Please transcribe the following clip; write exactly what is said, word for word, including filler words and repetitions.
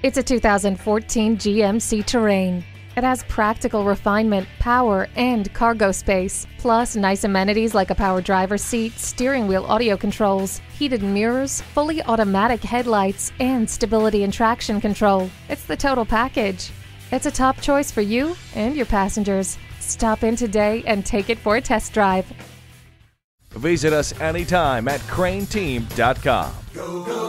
It's a two thousand fourteen G M C Terrain. It has practical refinement, power, and cargo space, plus nice amenities like a power driver's seat, steering wheel audio controls, heated mirrors, fully automatic headlights, and stability and traction control. It's the total package. It's a top choice for you and your passengers. Stop in today and take it for a test drive. Visit us anytime at crane team dot com. Go, go.